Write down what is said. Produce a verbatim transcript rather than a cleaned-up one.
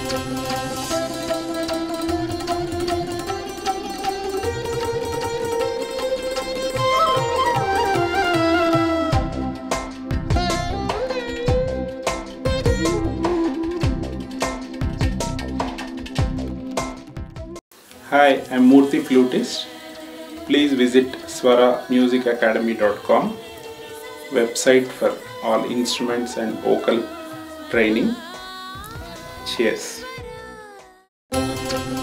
Hi, I'm Murthy Flutist. Please visit swara music academy dot com, website for all instruments and vocal training. Cheers.